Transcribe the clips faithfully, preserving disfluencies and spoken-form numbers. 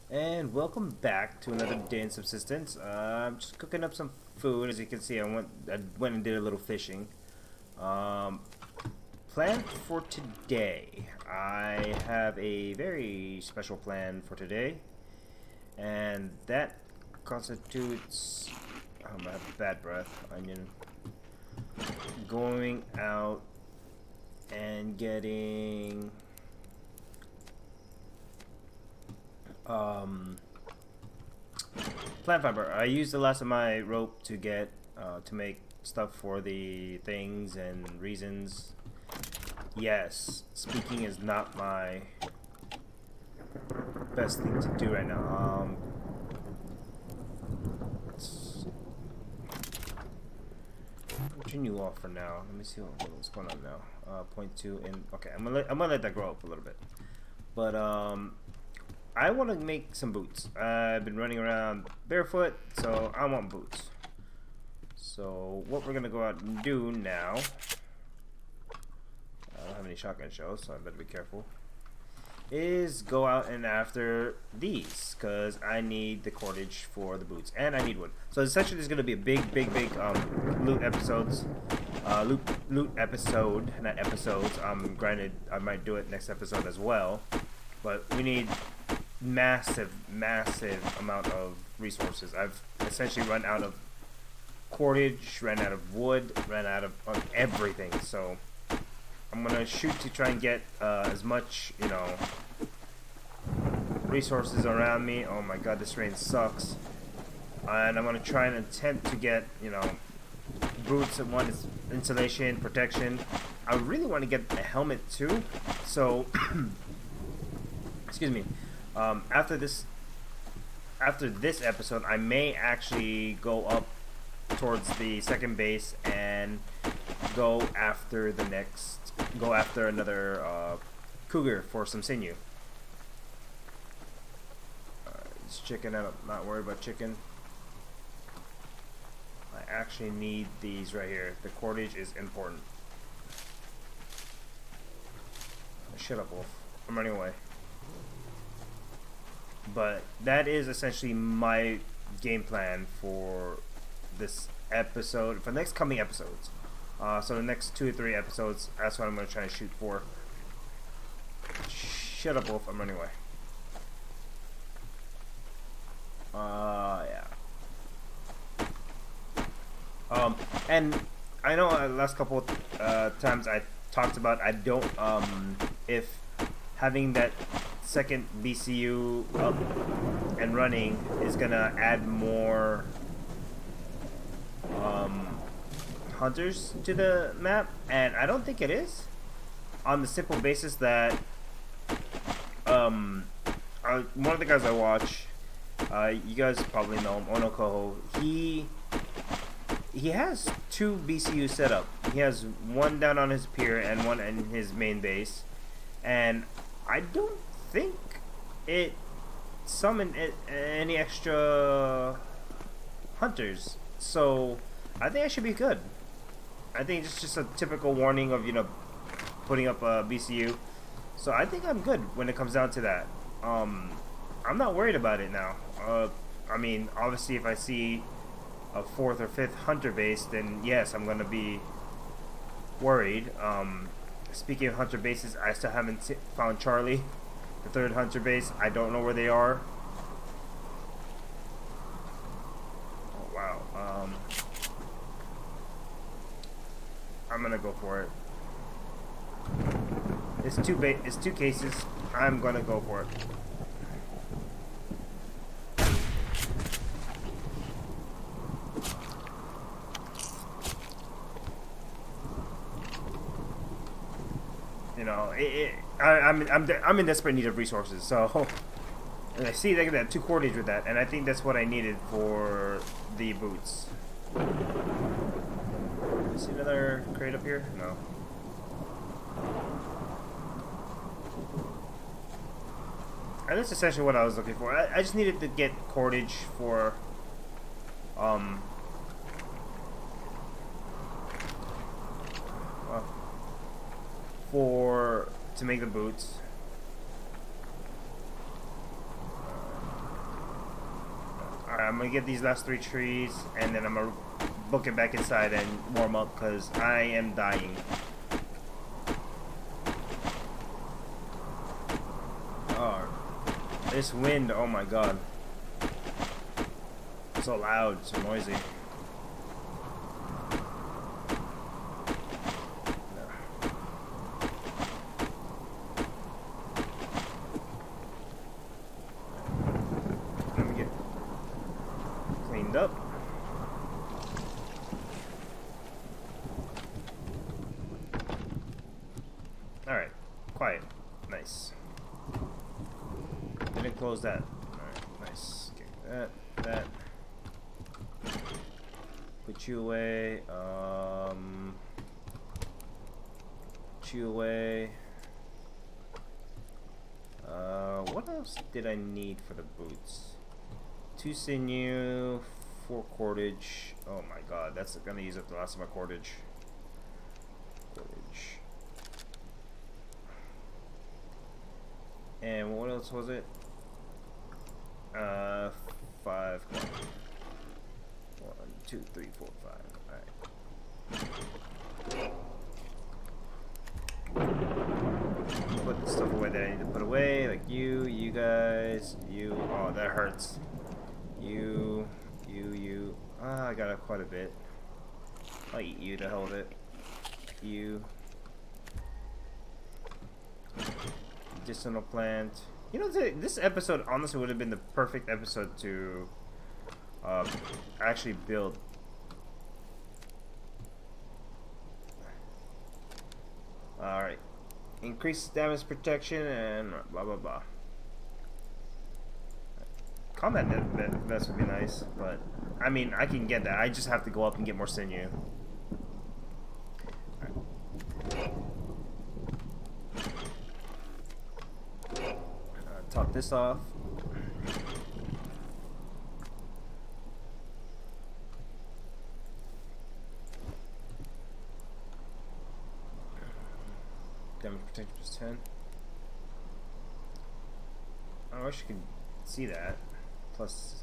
And welcome back to another day in subsistence. Uh, I'm just cooking up some food. As you can see, I went I went and did a little fishing. Um, plan for today. I have a very special plan for today, and that constitutes. Um, I have bad breath. Onion. Going out and getting. Um, plant fiber. I used the last of my rope to get uh, to make stuff for the things and reasons. Yes, speaking is not my best thing to do right now. Um, let's continue off for now. Let me see what, what's going on now. Uh, point two and okay, I'm gonna let, I'm gonna let that grow up a little bit, but um. I want to make some boots. Uh, I've been running around barefoot, so I want boots. So what we're gonna go out and do now, I don't have any shotgun shells, so I better be careful, is go out and after these, because I need the cordage for the boots, and I need wood. So essentially there's gonna be a big, big, big um, loot episodes, uh, loot, loot episode, not episodes. Um, granted, I might do it next episode as well, but we need massive, massive amount of resources. I've essentially run out of cordage, ran out of wood, ran out of, of everything. So I'm gonna shoot to try and get uh, as much, you know, resources around me. Oh my god, this rain sucks. And I'm gonna try and attempt to get, you know, boots. One is insulation, protection. I really want to get a helmet too. So excuse me. Um, after this, after this episode, I may actually go up towards the second base and go after the next, go after another uh, cougar for some sinew. Uh, it's chicken. I'm not worried about chicken. I actually need these right here. The cordage is important. Shut up, wolf. I'm running away. But that is essentially my game plan for this episode, for the next coming episodes. Uh, so the next two or three episodes, that's what I'm going to try and shoot for. Shut up, wolf. I'm running away. Uh, yeah. Um, and I know uh, last couple of uh, times I talked about I don't, um, if having that second B C U up and running is gonna add more um, hunters to the map, and I don't think it is, on the simple basis that um, uh, one of the guys I watch, uh, you guys probably know him, Ono Koho, he he has two B C Us set up. He has one down on his pier and one in his main base, and I don't think it summoned it, any extra hunters, so I think I should be good. I think it's just a typical warning of, you know, putting up a B C U, so I think I'm good when it comes down to that. um, I'm not worried about it now. uh, I mean, obviously if I see a fourth or fifth hunter base, then yes, I'm gonna be worried. um, Speaking of hunter bases, I still haven't found Charlie, the third hunter base. I don't know where they are. Oh, wow. Um, I'm gonna go for it. It's two ba it's two cases. I'm gonna go for it. You know, it, it, I, I'm I'm I'm in desperate need of resources. So, and I see they got that two cordage with that, and I think that's what I needed for the boots. See another crate up here? No. And that's essentially what I was looking for. I, I just needed to get cordage for um. Well, for to make the boots. I'm gonna get these last three trees, and then I'm gonna book it back inside and warm up because I am dying. Oh, this wind! Oh my god, it's so loud, so noisy. Let me get cleaned up. Alright, quiet. Nice. Didn't close that. Alright, nice. Okay, that, that. Put you away. Um, put you away. Uh, what else did I need for the boots? Two sinew, four cordage. Oh my god, that's gonna use up the last of my cordage. Cordage. And what else was it? Uh, five. One, two, three, four, five. Alright. Put the stuff away that I need to put away, like you, you guys, you. Oh, that hurts. You, you, you. Ah, I got quite a bit. I'll eat you to hell with it. You. Medicinal plant. You know, this episode honestly would have been the perfect episode to uh, actually build. Alright. Increase damage protection and blah blah blah. Combat vest would be nice, but I mean, I can get that. I just have to go up and get more sinew. Top this off. Damage protection plus ten. I wish you could see that. Plus.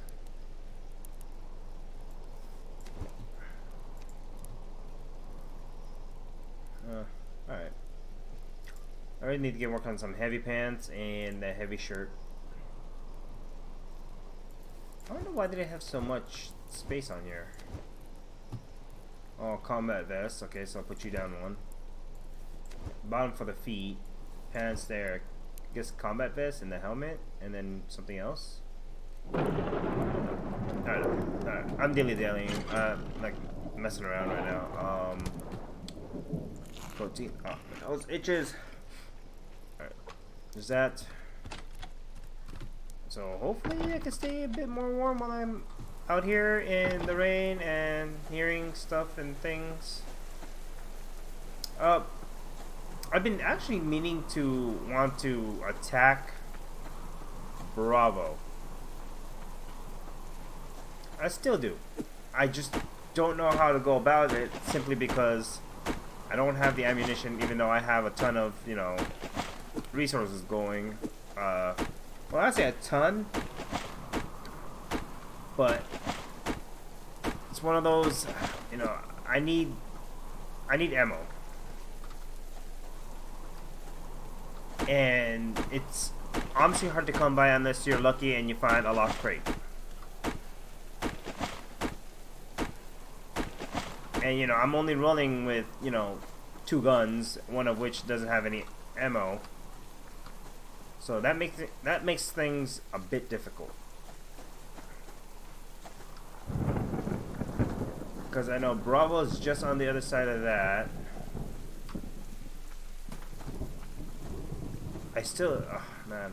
Uh, alright. I really need to get work on some heavy pants and a heavy shirt. I don't know why they have so much space on here. Oh, combat vest. Okay, so I'll put you down one. Bottom for the feet. Pants there. I guess combat vest and the helmet. And then something else. Alright, alright. I'm dilly-dallying. I'm like messing around right now. Um, protein. Oh, my nose itches. Alright, there's that. So hopefully I can stay a bit more warm while I'm out here in the rain and hearing stuff and things. Uh, I've been actually meaning to want to attack Bravo. I still do. I just don't know how to go about it simply because I don't have the ammunition, even though I have a ton of, you know, resources going. Uh, well, I say a ton, but it's one of those, you know, I need, I need ammo, and it's honestly hard to come by unless you're lucky and you find a locked crate. And you know, I'm only rolling with, you know, two guns, one of which doesn't have any ammo. So that makes it, that makes things a bit difficult. Because I know Bravo is just on the other side of that. I still, oh man.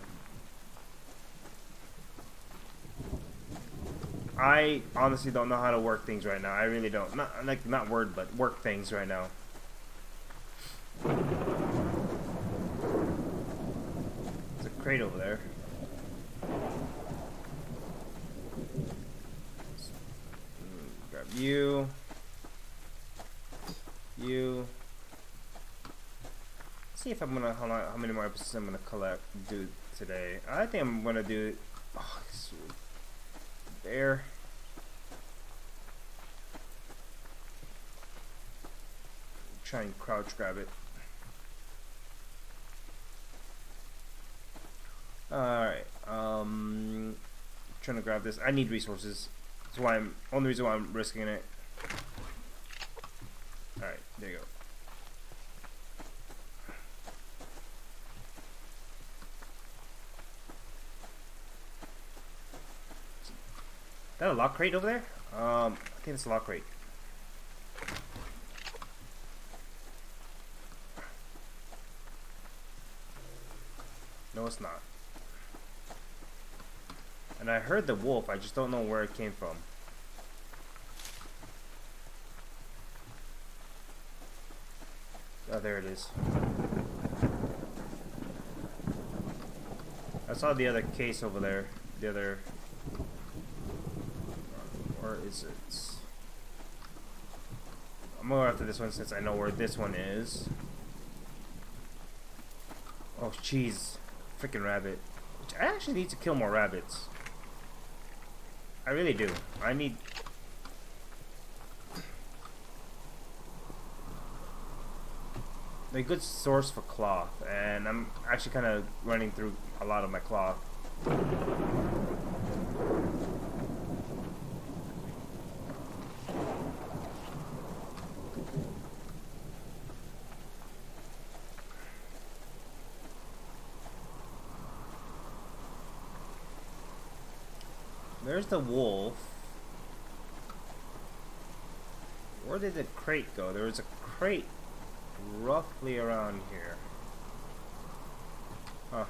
I honestly don't know how to work things right now. I really don't. Not like not word, but work things right now. There's a crate over there. Grab you. You. See if I'm gonna how, long, how many more episodes I'm gonna collect do today. I think I'm gonna do. Oh, there. try and crouch grab it. Alright, um, trying to grab this. I need resources. That's why I'm, only reason why I'm risking it. Alright, there you go. Is that a lock crate over there? Um, I think it's a lock crate. No, it's not. And I heard the wolf, I just don't know where it came from. Oh, there it is. I saw the other case over there. The other... Where is it? I'm gonna go after this one since I know where this one is. Oh, jeez. Freaking rabbit. I actually need to kill more rabbits. I really do. I need... a good source for cloth, and I'm actually kind of running through a lot of my cloth. There's the wolf. Where did the crate go? There was a crate roughly around here. Huh.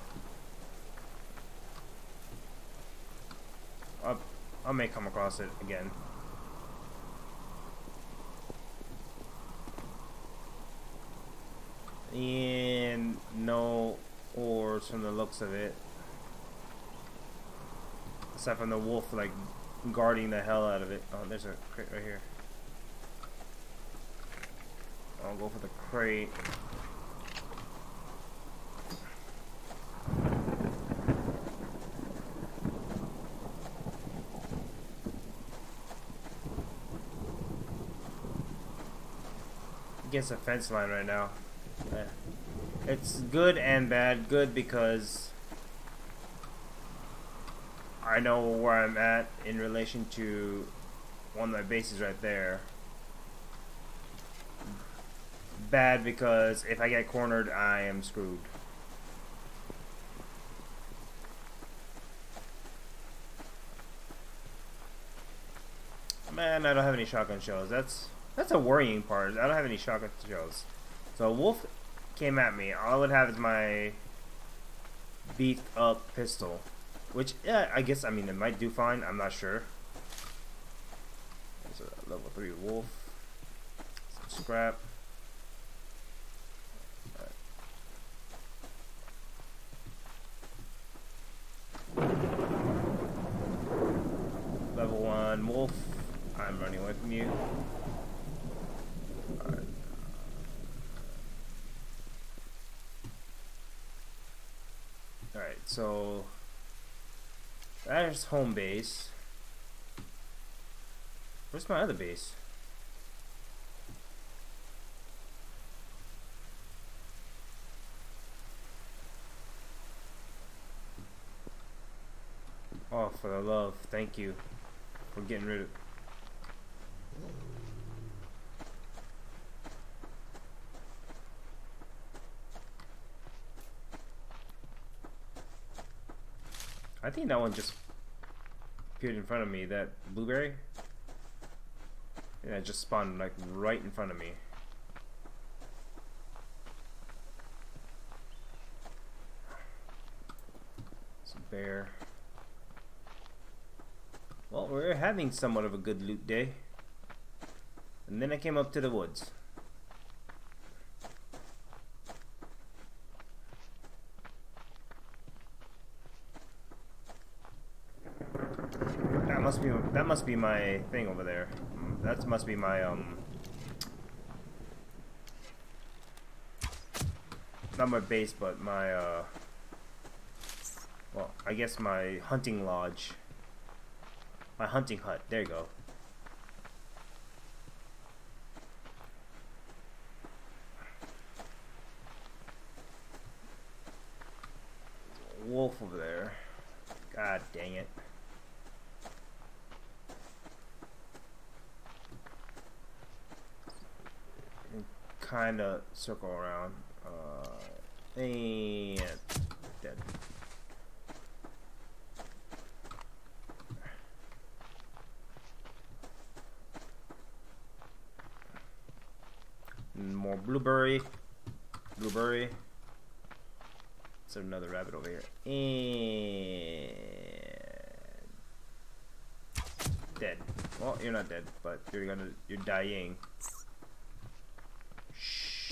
I'll, I may come across it again. And no ores from the looks of it. Aside from the wolf, like, guarding the hell out of it. Oh, there's a crate right here. I'll go for the crate. Against a fence line right now. Yeah. It's good and bad. Good because I know where I'm at in relation to one of my bases right there. Bad because if I get cornered, I am screwed. Man, I don't have any shotgun shells. That's that's a worrying part. I don't have any shotgun shells. So a wolf came at me. All I would have is my beefed up pistol. Which, yeah, I guess, I mean, it might do fine. I'm not sure. There's a level three wolf. Some scrap. Right. Level one wolf. I'm running away from you. Alright. Alright, so there's home base. Where's my other base? Oh, for the love, thank you for getting rid of. I think that one just appeared in front of me, that blueberry. Yeah, it just spawned like right in front of me. It's a bear. Well, we're having somewhat of a good loot day. And then I came up to the woods. That must be that must be my thing over there. That must be my um not my base, but my uh well, I guess my hunting lodge. My hunting hut. There you go. wolf over there. God dang it. And kind of circle around. Uh, and dead. More blueberry. Blueberry. So another rabbit over here. And dead. Well, you're not dead, but you're gonna you're dying. Shh.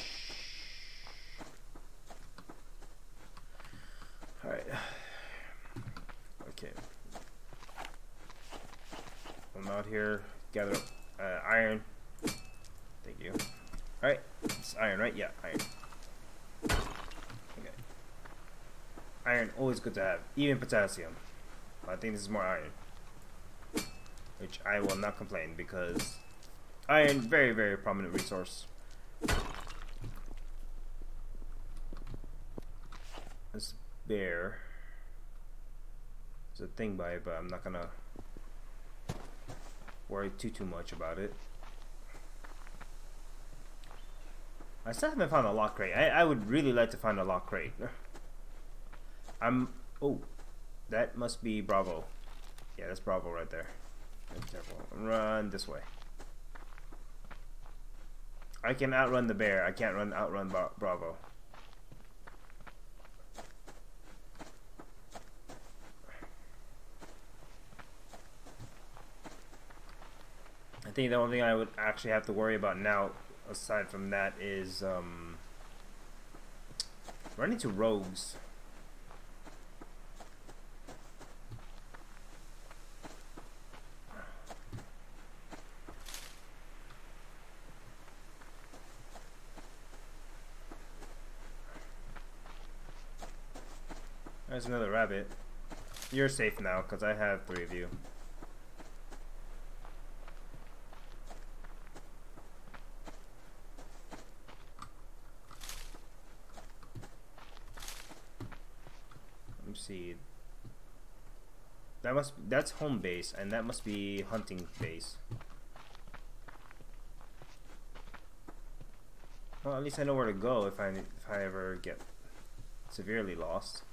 Alright. Okay. I'm out here. Gather up uh, iron. Thank you. Alright. It's iron, right? Yeah, iron. Iron, always good to have. Even potassium. I think this is more iron. Which I will not complain because iron, very, very prominent resource. This bear. There's a thing by it, but I'm not gonna worry too, too much about it. I still haven't found a lock crate. I, I would really like to find a lock crate. I'm, oh, that must be Bravo. Yeah, that's Bravo right there. Be careful. Run this way. I can outrun the bear. I can't run outrun Bra Bravo. I think the only thing I would actually have to worry about now, aside from that, is um, running to Rouges. There's another rabbit. You're safe now because I have three of you. Let me see. That must that's home base, and that must be hunting base. Well, at least I know where to go if I if I ever get severely lost.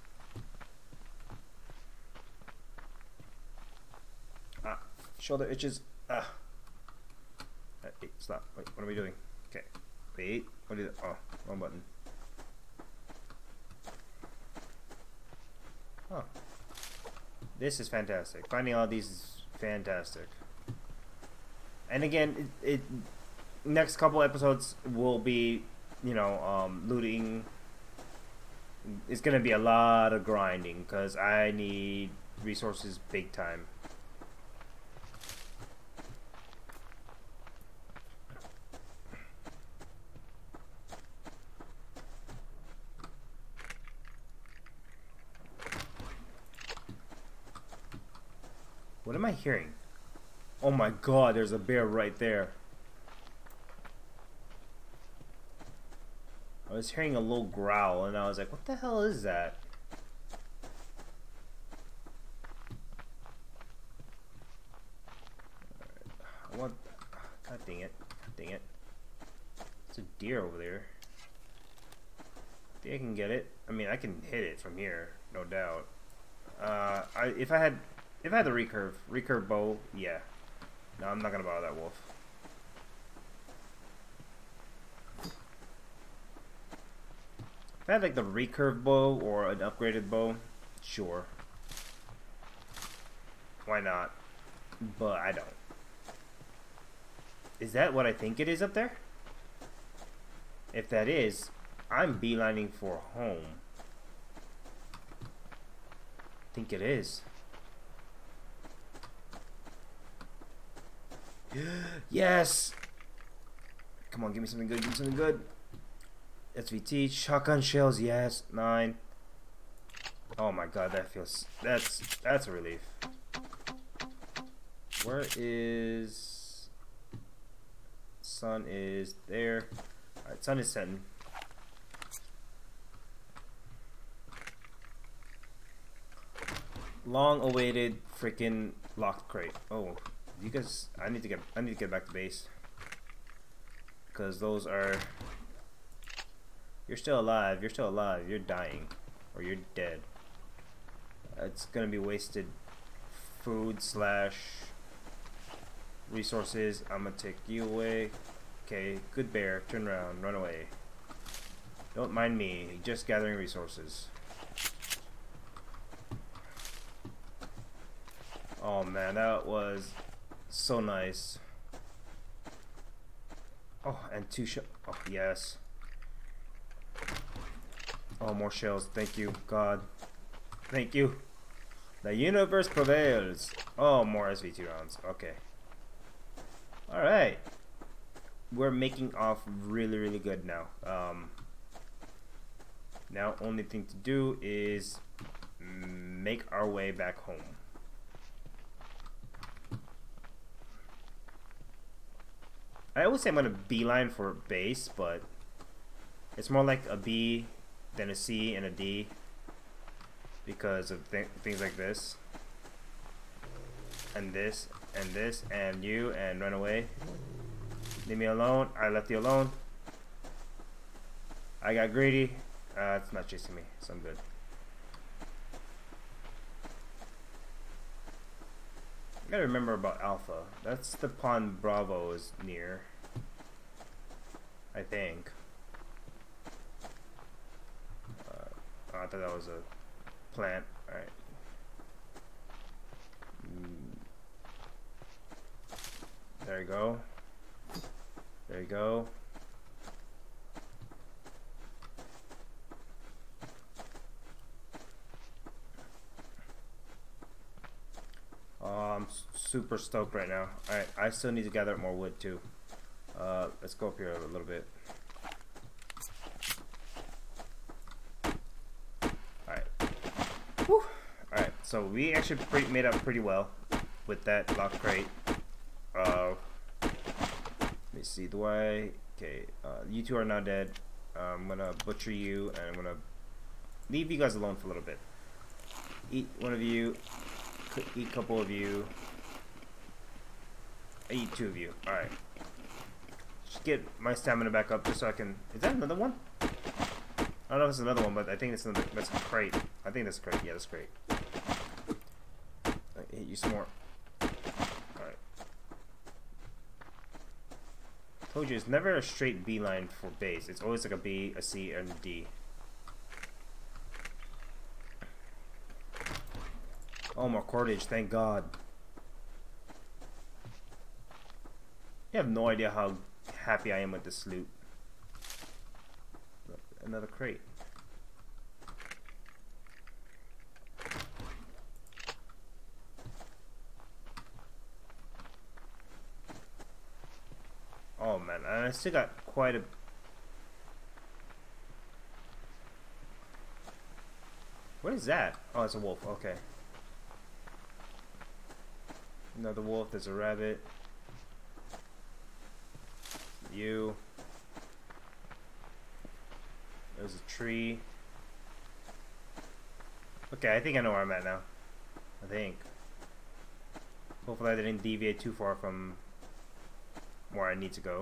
Ah, shoulder itches. Ah. Wait, stop. Wait, what are we doing? Okay. Wait. What is it? Oh, wrong button. Oh. This is fantastic. Finding all these is fantastic. And again, it, it next couple episodes will be, you know, um, looting. It's gonna be a lot of grinding because I need resources big time. What am I hearing? Oh my god, there's a bear right there. I was hearing a little growl and I was like, what the hell is that? Right. I want... God dang it. God dang it. It's a deer over there. I think I can get it. I mean, I can hit it from here, no doubt. Uh, I, if I had... If I had the recurve, recurve bow, yeah. No, I'm not gonna bother that wolf. If I had like the recurve bow or an upgraded bow, sure. Why not? But I don't. Is that what I think it is up there? If that is, I'm beelining for home. I think it is. Yes! Come on, give me something good, give me something good. S V T, shotgun shells, yes, nine. Oh my god, that feels, that's, that's a relief. Where is, sun is there. Alright, sun is setting. long-awaited freaking locked crate. Oh, you guys, I need to get, I need to get back to base because those are. You're still alive. You're still alive. You're dying, or you're dead. It's gonna be wasted food slash resources. I'm gonna take you away. Okay, good bear. Turn around. Run away. Don't mind me. Just gathering resources. Oh man, that was so nice. Oh, and two shells. Oh, yes. Oh, more shells. Thank you, God. Thank you. The universe prevails. Oh, more S V two rounds. Okay. Alright. We're making off really, really good now. Um, now, only thing to do is make our way back home. I always say I'm gonna beeline for base, but it's more like a B than a C and a D because of th things like this and this and this and you and run away. Leave me alone. I left you alone. I got greedy. Uh, it's not chasing me, so I'm good. I gotta remember about Alpha. That's the pond Bravo is near, I think. Uh, oh, I thought that was a plant. Alright. Mm. There you go. There you go. Oh, I'm super stoked right now. Alright, I still need to gather up more wood too. Uh, let's go up here a little bit. Alright. Whew. Alright, so we actually pretty, made up pretty well with that lock crate. Uh, let me see, do I... Okay, uh, you two are now dead. Uh, I'm gonna butcher you and I'm gonna leave you guys alone for a little bit. Eat one of you. Eat a couple of you. I eat two of you. Alright. Just get my stamina back up just so I can... Is that another one? I don't know if it's another one, but I think it's another... That's a crate. I think that's a crate. Yeah, that's great. I hit you some more. Alright. Told you, it's never a straight B line for base. It's always like a B, a C, and a D. Oh, more cordage, thank God. You have no idea how happy I am with this loot. Another crate. Oh man, and I still got quite a... What is that? Oh, it's a wolf, okay. Another wolf, there's a rabbit. You. There's a tree. Okay, I think I know where I'm at now. I think. Hopefully I didn't deviate too far from where I need to go.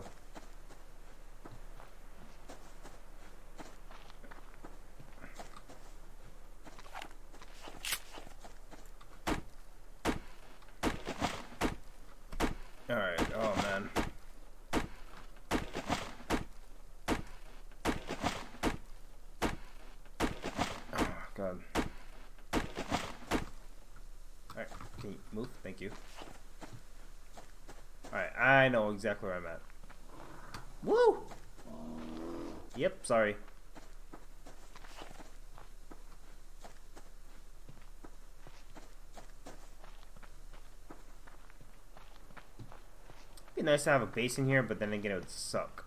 Alright, oh man. Oh god. Alright, can you move? Thank you. Alright, I know exactly where I'm at. Woo! Yep, sorry. It'd be nice to have a base in here, but then again it would suck.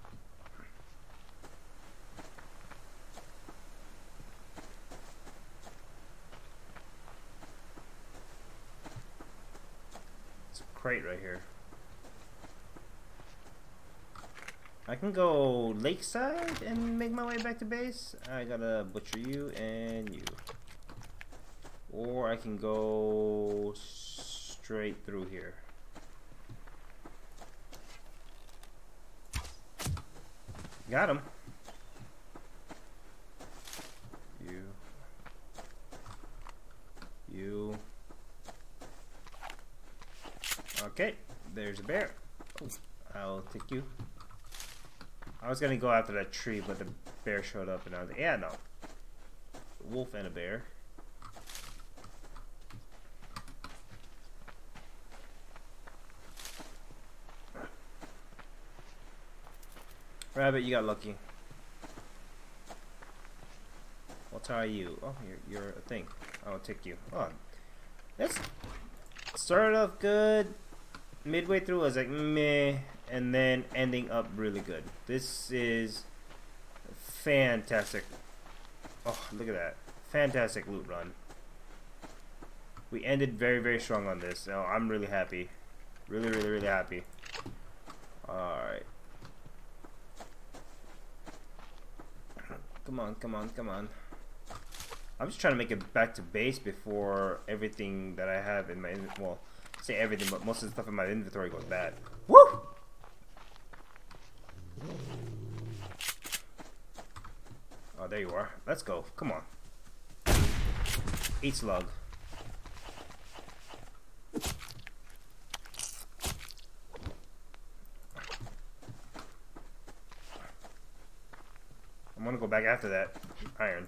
It's a crate right here. I can go lakeside and make my way back to base. I gotta butcher you and you. or I can go straight through here. Got him. You. You. Okay, there's a bear. Oh, I'll take you. I was gonna go after that tree, but the bear showed up, and I was like, yeah, no. A wolf and a bear. Rabbit, you got lucky. What are you? Oh, you're, you're a thing. I'll take you. Oh, that's started off good. Midway through, I was like meh, and then ending up really good. This is fantastic. Oh, look at that! Fantastic loot run. We ended very, very strong on this. So I'm really happy. Really, really, really happy. All right. Come on, come on, come on. I'm just trying to make it back to base before everything that I have in my, well, say everything, but most of the stuff in my inventory goes bad. Woo! Oh, there you are. Let's go. Come on. Eat slug. I'm gonna go back after that iron.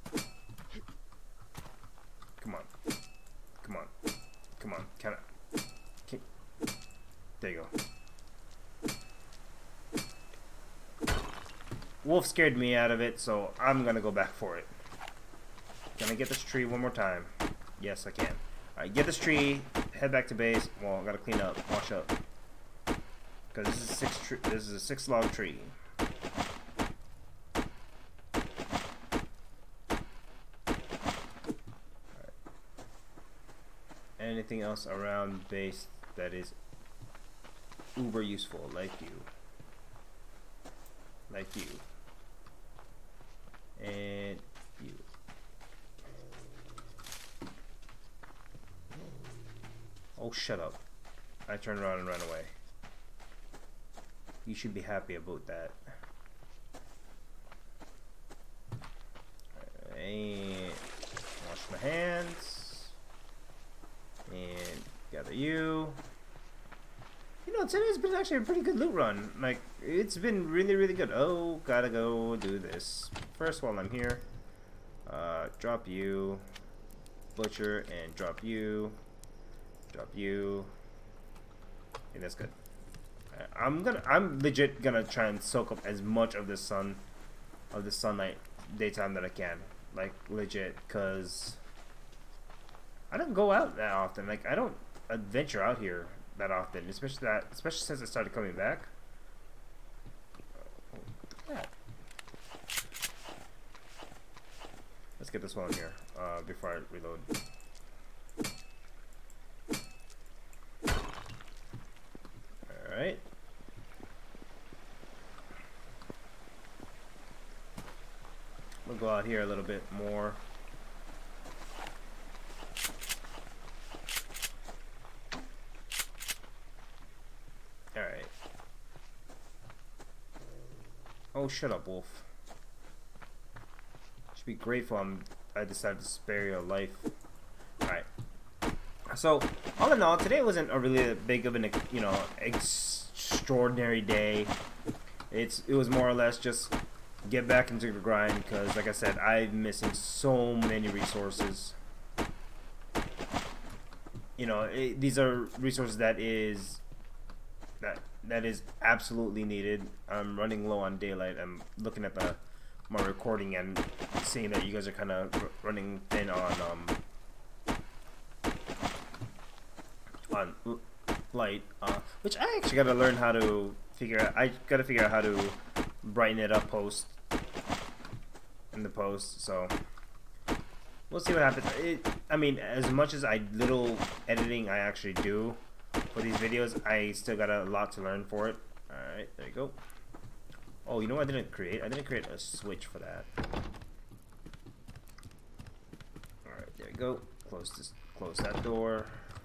Come on. Come on. Come on. Can I? Can, there you go. Wolf scared me out of it, so I'm gonna go back for it. Can I get this tree one more time? Yes, I can. Alright, get this tree, head back to base. Well, I gotta clean up, wash up. Because this is a six tree this is a six log tree. Anything else around base that is uber useful, like you, like you, and you. Oh, shut up. I turned around and ran away. You should be happy about that. And wash my hands. And gather you. You know, today's been actually a pretty good loot run. Like, it's been really, really good. Oh, gotta go do this. First, while I'm here, uh, drop you, butcher, and drop you, drop you. And that's good. I'm gonna, I'm legit gonna try and soak up as much of the sun, of the sunlight, daytime that I can. Like, legit, cause I don't go out that often. Like, I don't adventure out here that often, especially that, especially since I started coming back. Oh, look at that. Let's get this one here uh, before I reload. All right. We'll go out here a little bit more. Alright. Oh, shut up, wolf. Should be grateful I'm, I decided to spare your life. Alright. So, all in all, today wasn't a really big of an, you know, extraordinary day. It's It was more or less just get back into the grind because, like I said, I'm missing so many resources. You know, it, these are resources that is... That that is absolutely needed. I'm running low on daylight. I'm looking at the my recording and seeing that you guys are kind of running thin on um on light, uh, which I actually got to learn how to figure out. I got to figure out how to brighten it up post in the post. So we'll see what happens. It, I mean, as much as I little editing I actually do for these videos, I still got a lot to learn for it. Alright, there you go. Oh, you know what I didn't create? I didn't create a switch for that. Alright, there you go. close this, close that door.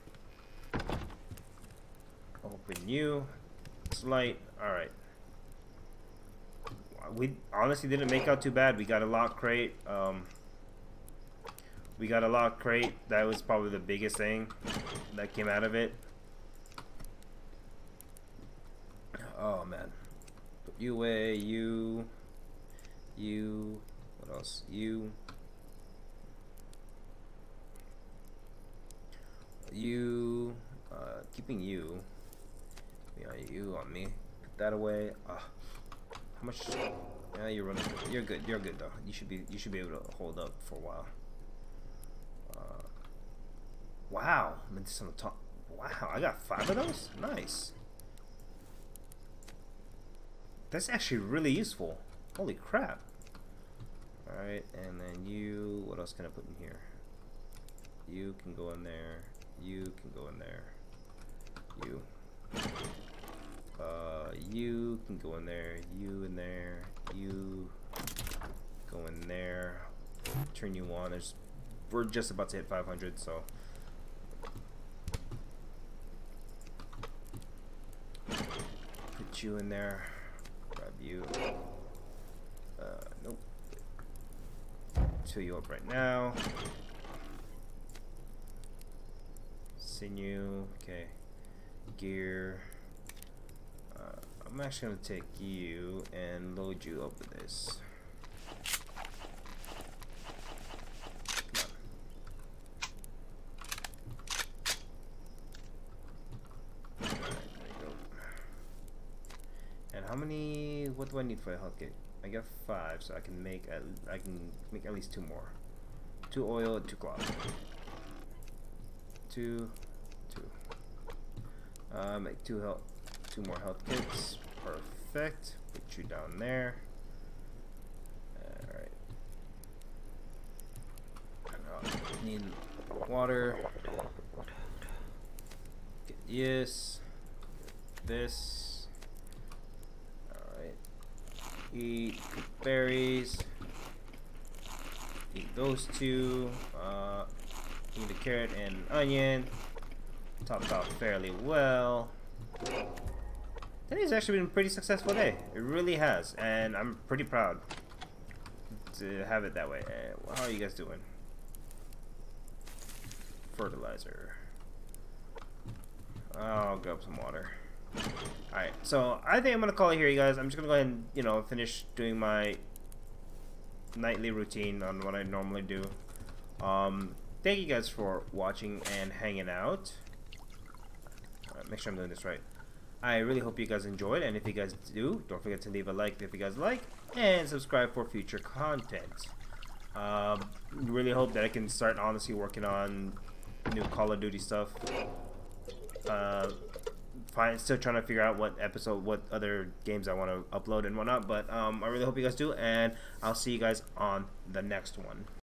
Open you. It's light. All right. We honestly didn't make out too bad. We got a lock crate. Um, we got a lock crate. That was probably the biggest thing that came out of it. Oh man. Put you away. You. You. What else? You. You. Uh, keeping you. Yeah, you on me. Put that away. Ah. How much? Yeah, you're running. You're good. You're good though. You should be. You should be able to hold up for a while. Uh, wow. I'm just on the top. Wow, I got five of those. Nice. That's actually really useful. Holy crap. All right, and then you. What else can I put in here? You can go in there. You can go in there. You. Uh, you can go in there, you in there, you go in there, turn you on. There's, we're just about to hit five hundred, so put you in there, grab you, uh, nope, fill you up right now, sinew, okay, gear. I'm actually going to take you and load you up with this. Come on. Alright, there you go. And how many, what do I need for a health kit? I got five, so I can make at, I can make at least two more. Two oil and two cloth. Two, two. Uh, make two health. Two more health kits. Perfect. Put you down there. Alright. Uh, need water. Get this. This. Alright. Eat berries. Eat those two. Uh, eat a carrot and onion. Topped off fairly well. Today's actually been a pretty successful day. It really has, and I'm pretty proud to have it that way. Uh, how are you guys doing? Fertilizer. I'll grab some water. Alright, so I think I'm gonna call it here, you guys. I'm just gonna go ahead and, you know, finish doing my nightly routine on what I normally do. Um, thank you guys for watching and hanging out. Alright, make sure I'm doing this right. I really hope you guys enjoyed, and if you guys do, don't forget to leave a like if you guys like, and subscribe for future content. Um, really hope that I can start honestly working on new Call of Duty stuff. Uh, fine, still trying to figure out what episode, what other games I want to upload and whatnot, but um, I really hope you guys do, and I'll see you guys on the next one.